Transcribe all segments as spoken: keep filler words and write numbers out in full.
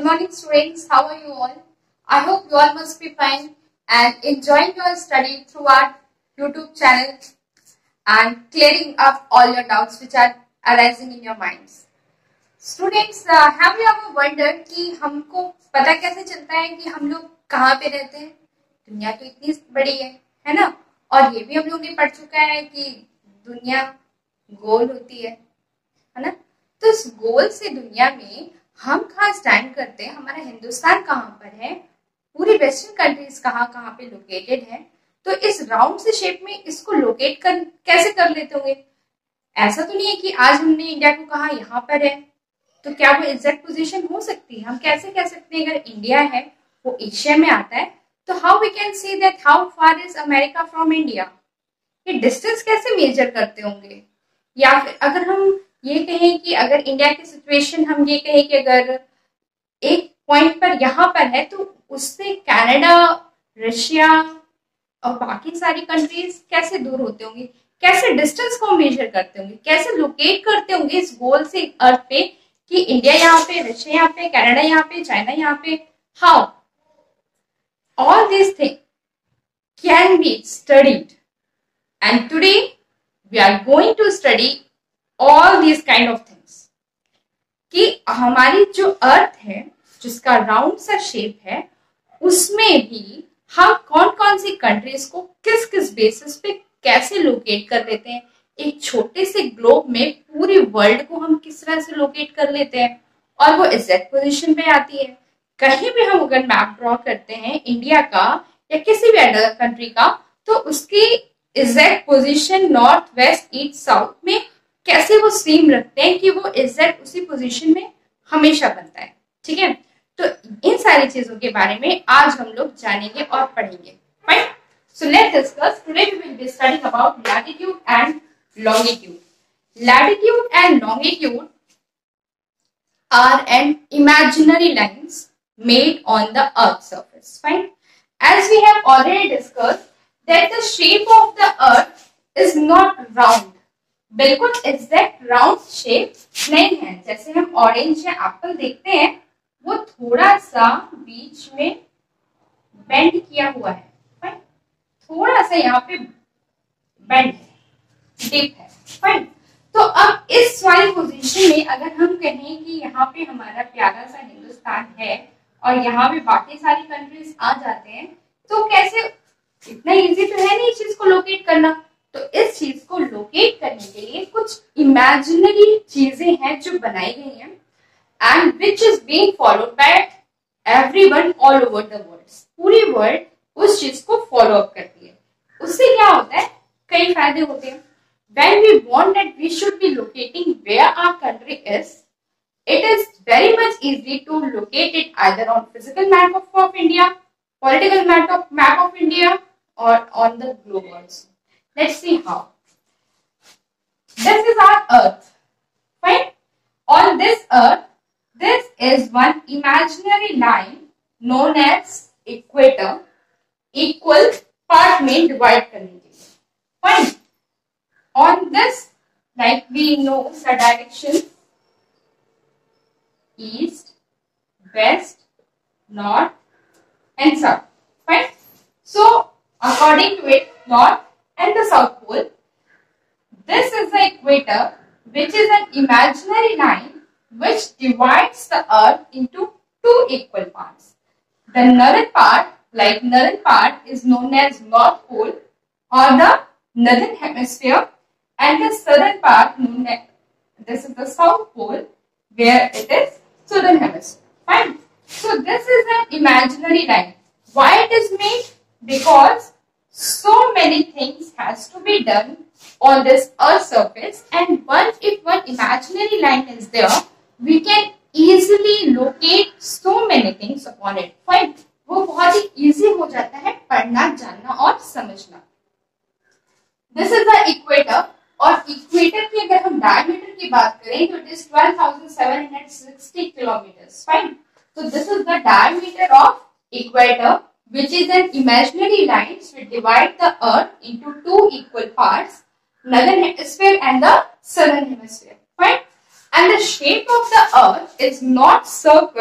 Good morning, students. How are you all? I hope you all must be fine and enjoying your study through our YouTube channel and clearing up all your doubts which are arising in your minds. Students, uh, have you ever wondered कि हमको पता कैसे चलता है कि हम लोग कहाँ पे रहते हैं? दुनिया तो इतनी बड़ी है, है ना? और ये भी हम लोग ने पढ़ चुका है कि दुनिया गोल होती है, है ना? तो इस गोल से दुनिया में हम कहाँ स्टैंड करते हैं, हमारा हिंदुस्तान कहाँ पर है, पूरी वेस्टर्न कंट्रीज कहाँ कहाँ पे लोकेटेड है, तो इस राउंड से शेप में इसको लोकेट कर कैसे कर लेते होंगे? ऐसा तो नहीं है कि आज हमने इंडिया को कहा यहाँ पर है, तो क्या वो एग्जैक्ट पोजीशन हो सकती है? हम कैसे कह सकते हैं अगर इंडिया है वो एशिया में आता है, तो how we can see that how far is America from India? ये डिस्टेंस कैसे मेजर करते होंगे? या फिर अगर हम ये कहें कि अगर इंडिया की सिचुएशन हम ये कहें कि अगर एक पॉइंट पर यहाँ पर है तो उससे कनाडा, रशिया और बाकी सारी कंट्रीज कैसे दूर होते होंगे? कैसे डिस्टेंस को मेजर करते होंगे? कैसे लोकेट करते होंगे इस गोल से अर्थ पे कि इंडिया यहाँ पे, रशिया यहाँ पे, कनाडा यहाँ पे, चाइना यहाँ पे? How all this thing can be studied and today we are going to study all this kind of things कि हमारी जो अर्थ है जिसका राउंड सा शेप है उसमें भी हम कौन कौन सी कंट्रीज को किस किस बेसिस पे कैसे लोकेट कर लेते हैं। एक छोटे से ग्लोब में पूरी वर्ल्ड को हम किस तरह से लोकेट कर लेते हैं और वो एग्जैक्ट पोजीशन पे आती है। कहीं भी हम अगर मैप ड्रॉ करते हैं इंडिया का या किसी भी अदर कंट्री का, तो उसकी exact position north, west, east, south में कैसे वो सेम रखते हैं कि वो एग्जैक्ट उसी पोजीशन में हमेशा बनता है। ठीक है, तो इन सारी चीजों के बारे में आज हम लोग जानेंगे और पढ़ेंगे। Fine, so let's discuss. Today we will be studying about latitude and longitude. Latitude and longitude are an imaginary lines made on the earth surface. Fine, as we have already discussed that the shape of the earth is not round. बिल्कुल exact round shape नहीं है। जैसे हम orange या Apple देखते हैं वो थोड़ा सा बीच में बेंड किया हुआ है, फाइन, थोड़ा सा यहाँ पे बेंड है, डिप है, फाइन। तो अब इस वाली पोजीशन में अगर हम कहें कि यहाँ पे हमारा प्यारा सा हिंदुस्तान है और यहाँ पे बाकी सारी कंट्रीज आ जाते हैं, तो कैसे, इतना इजी तो है नहीं इस चीज को लोकेट करना। तो इस चीज को लोकेट करने के लिए कुछ इमेजिनरी चीजें हैं जो बनाई गई हैं and which is being followed by everyone all over the world. पूरी वर्ल्ड उस चीज को फॉलो अप करती है। उससे क्या होता है, कई फायदे होते हैं। When we want that we should be locating where our country is, it is very much easy to locate it either on physical map of, of India, political map of, map of India, or on the globe also. Let's see how. This is our earth. Fine. On this earth, this is one imaginary line known as equator. Equal part में divide करने के लिए. Fine. On this, like we know the direction east, west, north, and south. Fine. So according to it, north and the south pole, this is the equator, which is an imaginary line which divides the earth into two equal parts. The northern part, like northern part, is known as north pole or the northern hemisphere, and the southern part known as, this is the south pole, where it is southern hemisphere. Fine. So this is an imaginary line. Why it is made? Because so many things has to be done on this earth surface, and once if one imaginary line is there, we can easily locate so many things upon it. Fine. वो बहुत ही easy हो जाता है पढ़ना, जानना और समझना. This is the equator, और इक्वेटर की अगर हम डायमीटर की बात करें तो it is twelve thousand seven hundred sixty kilometers. Fine. So this is the diameter of equator, which is an imaginary line which divide the earth into two equal parts, northern hemisphere and the southern hemisphere. Fine. And the shape of the earth is not circle,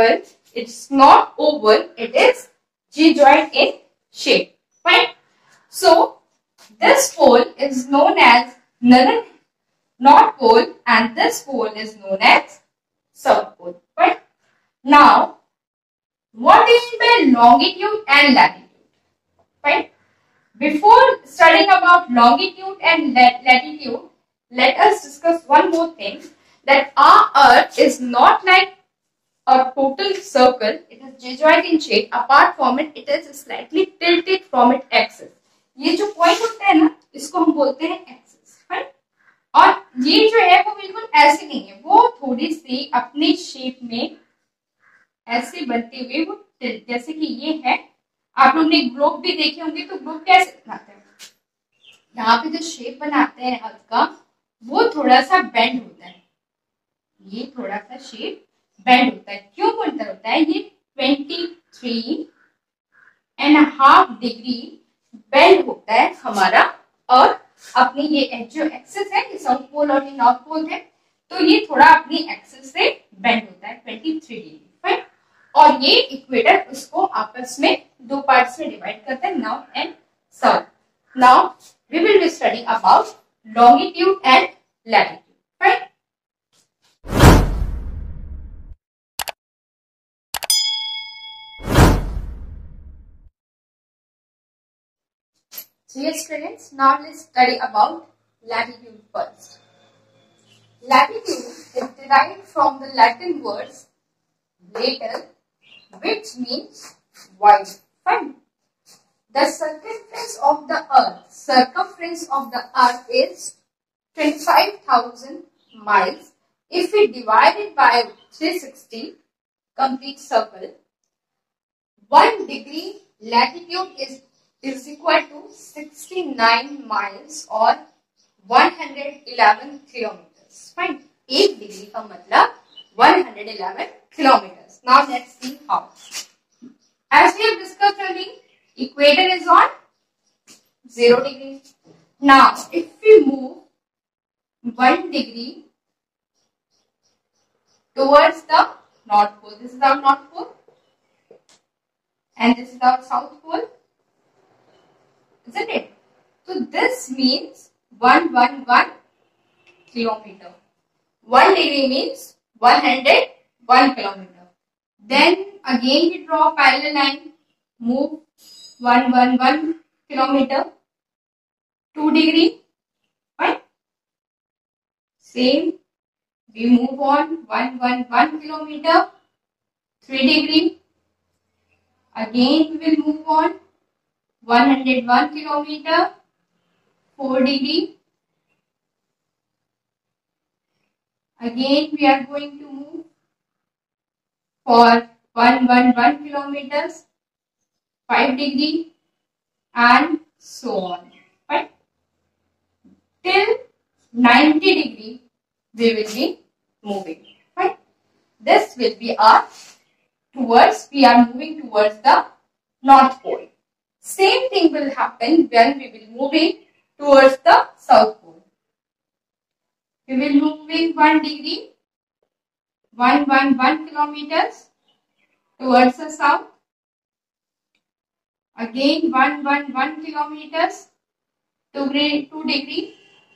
It's not oval, it is G-joint in shape. Fine. So this pole is known as North Pole and this pole is known as South Pole. Fine. Now, what do you mean by longitude and latitude? Fine. Before studying about longitude and latitude, let us discuss one more thing, that our Earth is not like a total circle. It is G-joint in shape. Apart from it, it is slightly tilted from its axis. ये जो point होता है ना, इसको हम बोलते हैं axis, right? और ये जो है वो बिल्कुल ऐसे नहीं है, वो थोड़ी सी अपने shape में ऐसे बनते हुए वो tilt, जैसे कि ये है, आप लोग ने ग्लोब भी देखे होंगे, तो ग्लोब कैसे बनाते हैं? यहाँ पे जो शेप बनाते हैं अर्थ का, वो थोड़ा सा बेंड होता है, ये थोड़ा सा शेप बेंड होता है. क्यों बोलता होता है? ये twenty three and half degree bend होता है हमारा, और अपनी ये जो एक्सिस है, ये साउथ पोल और ये नॉर्थ पोल है, तो ये थोड़ा अपनी एक्सिस से बेंड होता है ट्वेंटी थ्री डिग्री. फाइन. और ये इक्वेटर उसको आपस में दो पार्ट्स में डिवाइड करते हैं, north and south. Now we will be study about longitude and latitude. Fine. So yes students, now let's study about latitude first. Latitude is derived from the Latin words later, which means wide. Fine. The circumference of the earth, circumference of the earth is twenty-five thousand miles. If we divide it by three hundred sixty, complete circle, one degree latitude is is equal to sixty-nine miles or one hundred eleven kilometers. Fine. एक degree का मतलब one hundred eleven kilometers. Now let's see how. As we have discussed earlier, equator is on zero degree. Now, if we move one degree towards the North Pole, this is our North Pole, and this is our South Pole. Isn't it? So this means one hundred eleven kilometer. one degree means one hundred one kilometer. Then again we draw a parallel line, move one hundred eleven kilometer, two degree, right? Same, we move on one hundred eleven kilometer, three degree. Again we will move on one hundred one kilometer, four degree. Again we are going to move for one hundred eleven kilometers, five degree, and so on. Right? Till ninety degree we will be moving. Right? This will be our towards, we are moving towards the North Pole. Same thing will happen when we will moving towards the South Pole. We will moving one degree, one hundred eleven kilometers towards the south. Again one hundred eleven kilometers, two degree,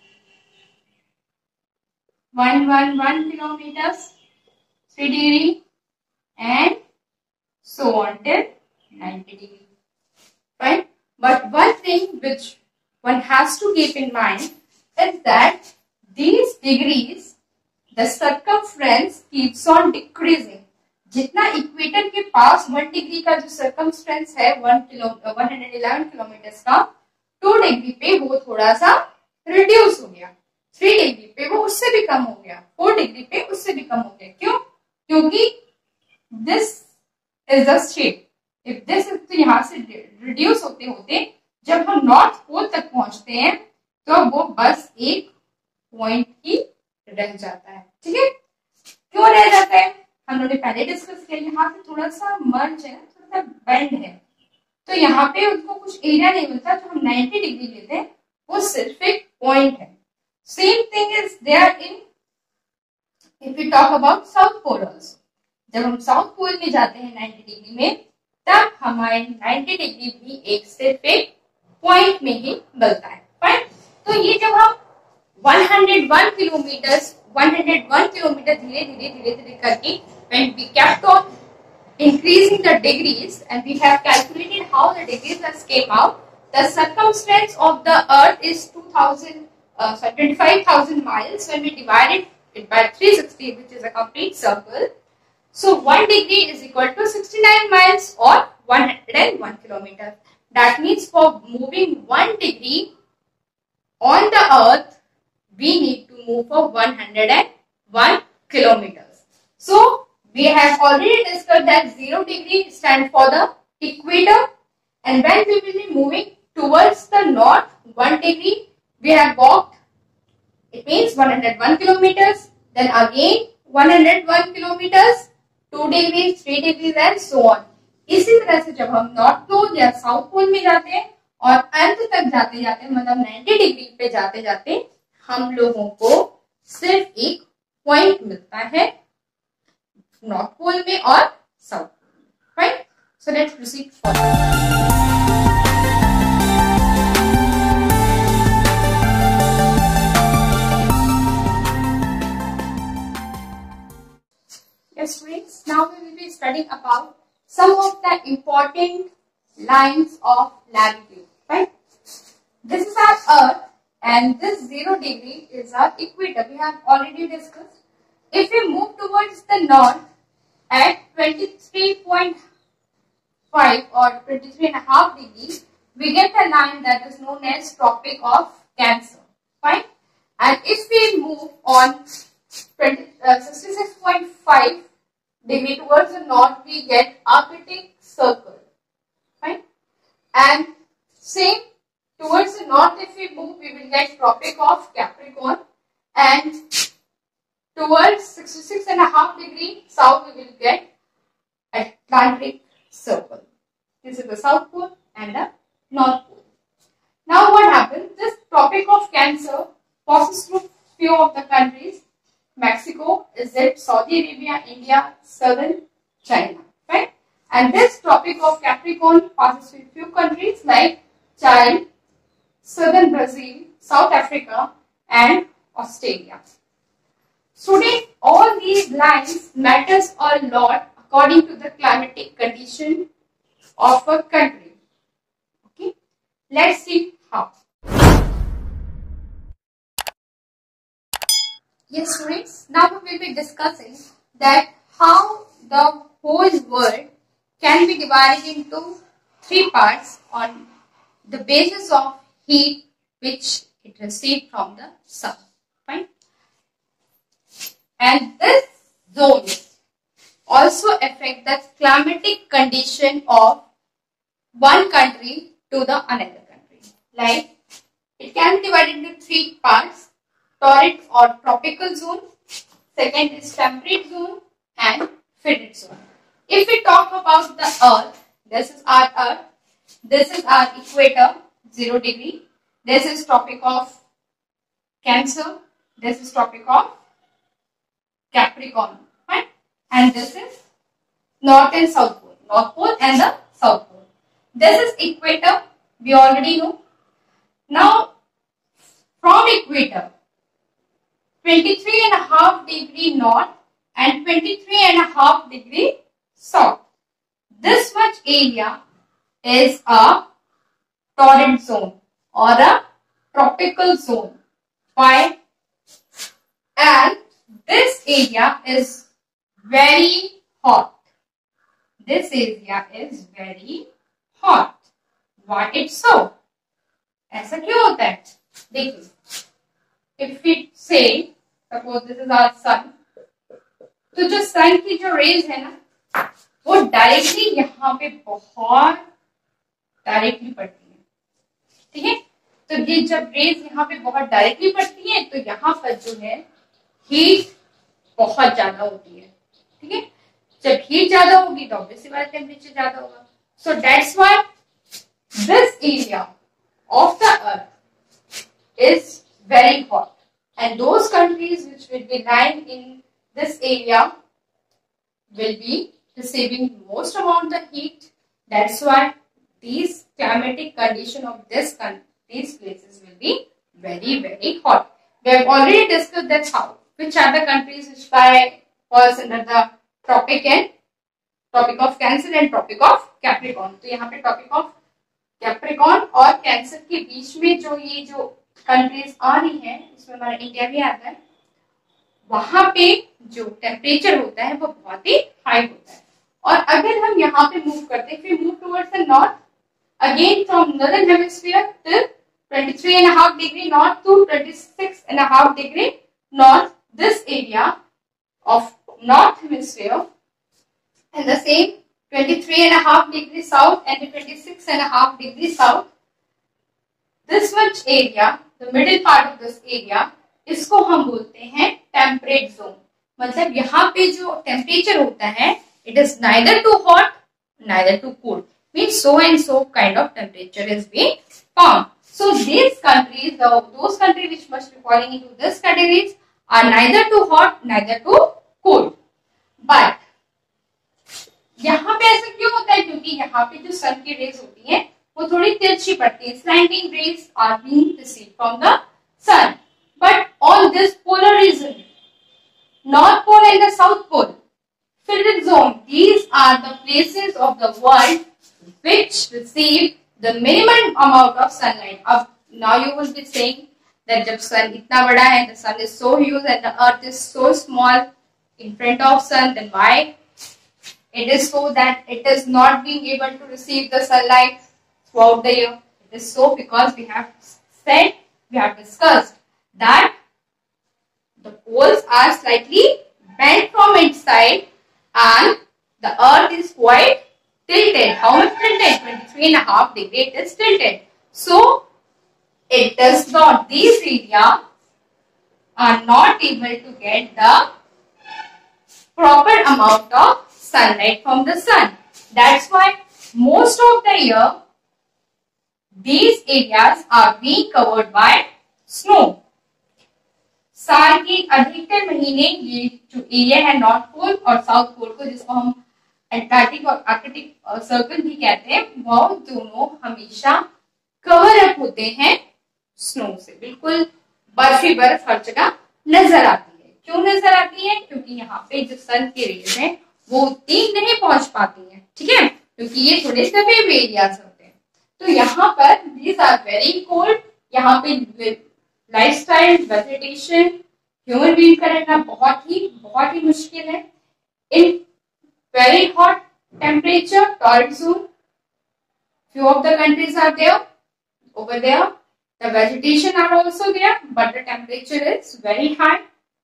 one hundred eleven kilometers, three degree, and so on till ninety degree. Right? But one thing which one has to keep in mind is that these degrees, the circumference keeps on decreasing. जितना equator के पास one degree का जो circumference है one kilo one hundred eleven kilometer का, two degree पे वो थोड़ा सा reduce हो गया, three डिग्री पे वो उससे भी कम हो गया, four डिग्री पे उससे भी कम हो गया. क्यों? क्योंकि this is the shape. If this is तो यहाँ से reduce होते होते जब हम नॉर्थ पोल तक पहुंचते हैं तो वो बस एक पॉइंट ही रह जाता है. ठीक है? क्यों रह जाता है? हम लोगों ने पहले डिस्कस किया, यहाँ पे थोड़ा सा मर्ज है, थोड़ा सा बेंड है, तो यहाँ पे उनको कुछ एरिया नहीं मिलता. जो हम ninety डिग्री लेते हैं वो सिर्फ एक पॉइंट है. Same thing is there in if we talk about south pole also. जब हम साउथ पोल में जाते हैं नाइन्टी डिग्री में, तब हमारे नाइन्टी डिग्री भी एक सिर्फ एक पॉइंट में ही मिलता है। फाइन। तो ये जब हम one hundred one kilometer one hundred one kilometer धीरे धीरे धीरे धीरे करके when we kept on increasing the degrees and we have calculated how the degrees has came out, the circumference of the earth is two thousand uh, sorry, twenty-five thousand miles when we divided it by three hundred sixty, which is a complete circle. So one degree is equal to sixty-nine miles or one hundred one kilometer. That means for moving one degree on the earth, we need to move for one hundred one kilometers. So we have already discussed that zero degree stands for the equator, and when we will be moving towards the north one degree, we have walked, it means one hundred one kilometers, then again one hundred one kilometers, two degrees, three degrees and so on. इसी तरह से जब हम north pole या south pole में जाते हैं और अंत तक जाते जाते मतलब नाइन्टी डिग्री पे जाते जाते हम लोगों को सिर्फ एक पॉइंट मिलता है नॉर्थ पोल में और साउथ पोल में। Right, so let's proceed further. Yes, students, now we will be studying about some of the important lines of latitude. Right? This is our Earth, and this zero degree is our equator. We have already discussed. If we move towards the north at twenty-three point five or twenty-three and a half degrees, we get a line that is known as Tropic of Cancer. Fine. And if we move on sixty-six point five degree towards the north, we get Arctic Circle. Fine. And same towards the north, if we move, we will get Tropic of Capricorn, and towards sixty-six and a half degree south, we will get Atlantic Circle. This is the South Pole and the North Pole. Now what happens? This Tropic of Cancer passes through few of the countries. Mexico, Egypt, Saudi Arabia, India, southern China. Right? And this Tropic of Capricorn passes through few countries like Chile, southern Brazil, South Africa and Australia. Students, all these lines matters a lot according to the climatic condition of a country. Okay, let's see how. Yes, students, now we will be discussing that how the whole world can be divided into three parts on the basis of heat which it received from the sun. Fine. And this zone also affect the climatic condition of one country to the another country. Like it can be divided into three parts: torrid or tropical zone, second is temperate zone and frigid zone. If we talk about the earth, this is our earth, this is our equator, zero degree, this is Tropic of Cancer, this is Tropic of Capricorn, right? And this is North and South Pole, North Pole and the South Pole. This is equator, we already know. Now from equator, twenty-three and a half degree north and twenty-three and a half degree south. This much area is a torrid zone or a tropical zone. Why? And this area is very hot. This area is very hot. Why it's so? ऐसा क्यों होता है? देखिए, if we say, suppose this is our sun, तो जो sun की जो rays है ना, वो डायरेक्टली यहाँ पे बहुत डायरेक्टली पड़ती है, ठीक है? तो ये जब रेज यहाँ पे बहुत डायरेक्टली पड़ती है तो यहाँ पर जो है हीट बहुत ज्यादा होती है, ठीक है? जब हीट ज्यादा होगी तो ऑब्वियसली बात टेम्परेचर ज्यादा होगा. So that's why this area of the earth is very hot, and those countries which will be lying in this area will be receiving most amount of heat. That's why these climatic condition of this these places will be very very hot. We have already discussed that how which are the countries which lie falls under the tropic and tropic of Cancer and tropic of Capricorn. तो यहाँ पे tropic of Capricorn और Cancer के बीच में जो ये जो countries आ रही है, इसमें हमारा इंडिया भी आता है, वहां पे जो टेम्परेचर होता है वो बहुत ही हाई होता है. और अगर हम यहाँ पे मूव करते हैं, फिर move towards the north, again from northern hemisphere till twenty-three and a half degree north to twenty-six and a half degree north, this area of north hemisphere, and the same twenty-three and a half degree south and twenty-six and a half degree south, this much area, the middle part of this area, इसको हम बोलते हैं temperate zone. मतलब यहाँ पे जो temperature होता है, it is neither too hot neither too cold, means so and so kind of temperature is being found. So these countries, the, those countries which must be falling into this categories are neither too hot neither too cold. But यहाँ पे ऐसा क्यों होता है? क्योंकि यहाँ पे जो सन की रेज होती है वो थोड़ी तिरछी पड़ती है. Slanting rays are being received from the sun. But on this polar region, North Pole and the South Pole, filled zone, these are the places of the world which receive the minimum amount of sunlight. अब now you will be saying that जब sun इतना बड़ा है, the sun is so huge and the earth is so small in front of sun, then why it is so that it is not being able to receive the sunlight throughout the year? It is so because we have said, we have discussed that the poles are slightly bent from its side and the earth is quite tilted. How much tilted? twenty-three and a half degree it is tilted. So it does not, these areas are not able to get the proper amount of sunlight from the sun. That's why most of the year these areas are being covered by snow. साल के अधिकतर महीने ये जो area है north pole और south पोल को, जिसको हम एंटार्क्टिक और आर्कटिक सर्कल भी कहते हैं, वो दोनों हमेशा कवर अप होते हैं स्नो से. बिल्कुल बर्फी बर्फ हर जगह नजर आती है. क्यों नजर आती है? क्योंकि यहाँ पे जो सन की रेज है वो उतनी नहीं पहुंच पाती है. ठीक है, क्योंकि ये थोड़े दबे हुए एरियाज होते हैं. तो यहाँ पर दीज आर वेरी कोल्ड. यहाँ पे लाइफस्टाइल, वेजिटेशन, ह्यूमन बीइंग का रहना बहुत ही बहुत ही मुश्किल है. इन very hot temperature, torrid zone, few of the countries are there. Over there, the vegetation are also there, but the temperature is very high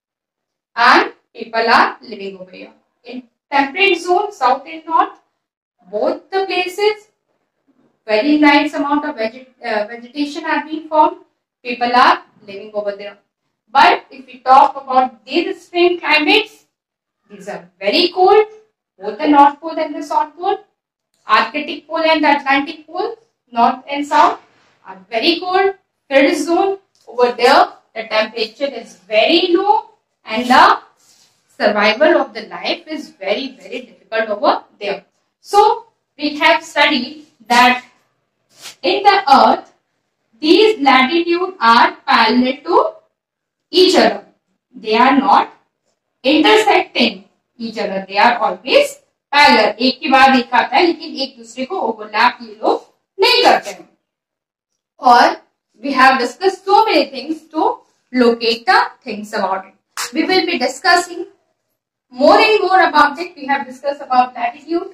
and people are living over here. In temperate zone, south and north, both the places, very nice amount of veget uh, vegetation are being formed. People are living over there. But if we talk about these extreme climates, these are very cold. Both the North Pole and the South Pole, Arctic Pole and the Atlantic Pole, North and South are very cold. Filled zone, over there the temperature is very low and the survival of the life is very very difficult over there. So we have studied that in the earth these latitudes are parallel to each other. They are not intersecting each other. They are always parallel. एक के बाद एक आता है, लेकिन एक दूसरे को ओवरलैप ये लोग नहीं करते हैं. और we have discussed so many things to locate the things about it. We will be discussing more and more about it. We have discussed about latitude.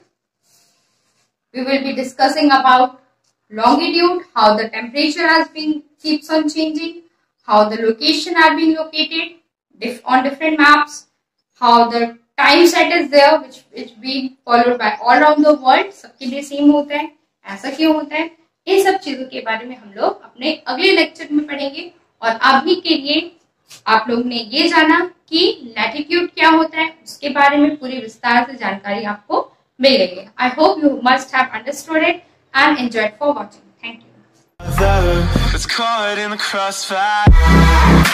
We will be discussing about longitude, how the temperature has been keeps on changing, how the location are being located dif on different maps, how the time set is there which which being followed by all around the world. सबके लिए same होता है, ऐसा क्यों होता है? इन सब चीजों के बारे में हम लोग अपने अगले लेक्चर में पढ़ेंगे. और अभी के लिए आप लोग ने ये जाना कि लैटिट्यूड क्या होता है, उसके बारे में पूरी विस्तार से जानकारी आपको मिल गई है. I hope you must have understood it and enjoyed for watching. Thank you.